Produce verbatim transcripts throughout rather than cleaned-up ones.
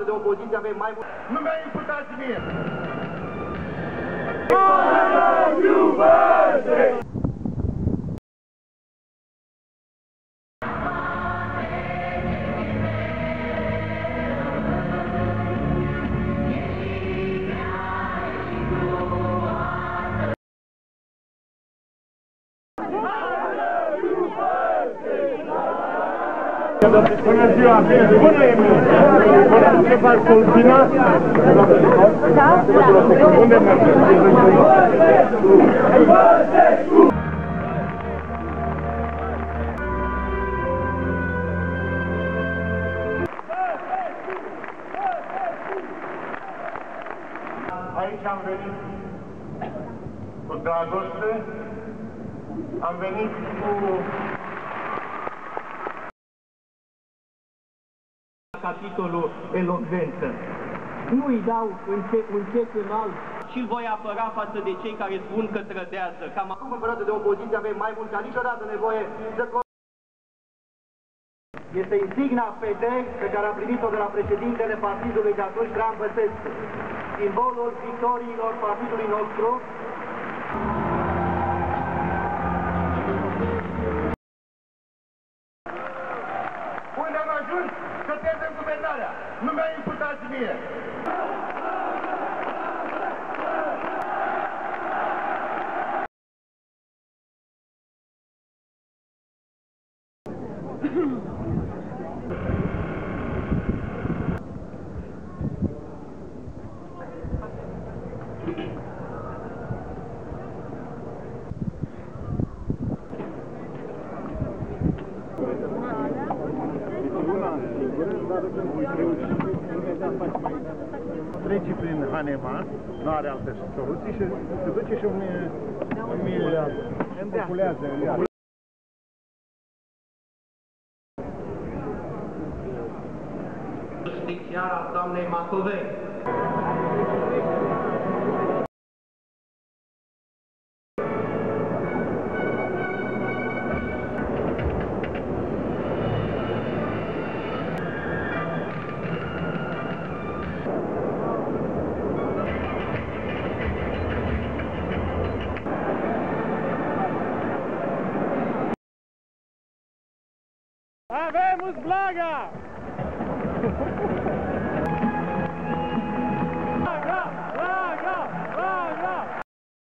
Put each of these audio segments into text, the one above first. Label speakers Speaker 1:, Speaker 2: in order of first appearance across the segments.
Speaker 1: de opoziție avem mai mult...
Speaker 2: Nu mi-ai imputați mie!
Speaker 3: Bună ziua! Bună, Emil! Bună, ce faci, Colțina? Da? Unde mergeți? Aici am venit cu dragoste, am venit cu
Speaker 4: capitolul elocvență. Nu îi dau un cec, un cec înalt și îl voi apăra față de cei care spun că trădează.
Speaker 1: Cam acum în perioada de opoziție avem mai mult ca niciodată nevoie să... Este insigna P D pe care a primit-o de la președintele partidului de atunci, Traian Băsescu. Simbolul victoriilor partidului nostru.
Speaker 2: Unde am ajuns să pierdem guvernarea? Nu mi-ai imputați mie! Trece prin Hanema, nu are alte soluții și se duce și îmi populează.
Speaker 4: Justițiara doamnei Macovei.
Speaker 3: Avem Blaga! Blaga! Blaga! Blaga!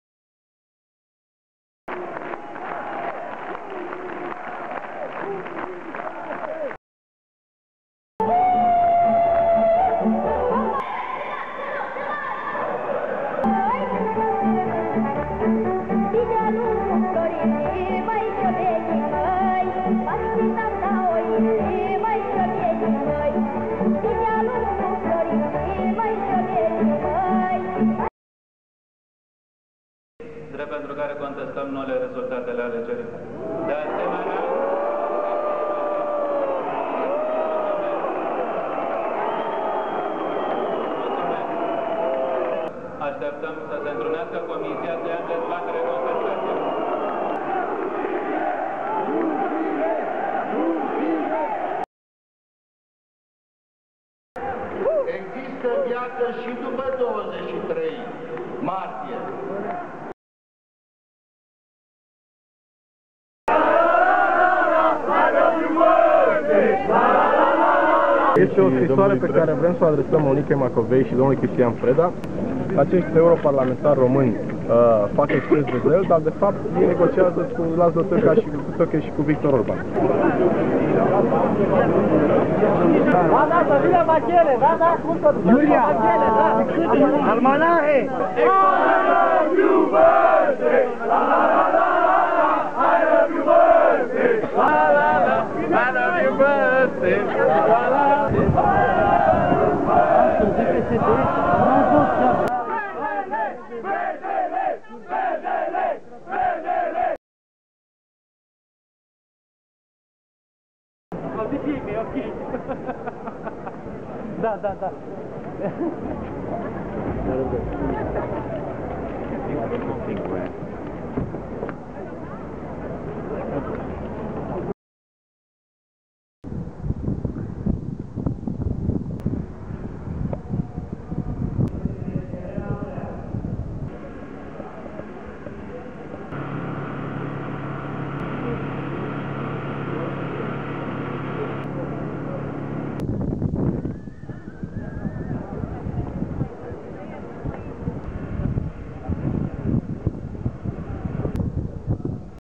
Speaker 4: Drept pentru care contestăm noile rezultate ale alegerii. De asemenea, așteptăm să se întrunească comisia să ia în dezbatere contestație.
Speaker 2: Există viață și după douăzeci și trei martie.
Speaker 3: Este o scrisoare pe care vrem să o adresăm Monicăi Macovei și domnului Cristian Preda. Acești europarlamentari români uh, fac exces de zel, dar de fapt ei negociază cu Laszlo Tăca și cu Tăcă și cu Victor Orban.
Speaker 5: Da, da, să vină Machele, da, da, cum să ducă? Iulia! Machele, da! Almanahe! I love you birthday! La la la la la! I love you birthday! La la la! I love you birthday! La la la! Da, da, da.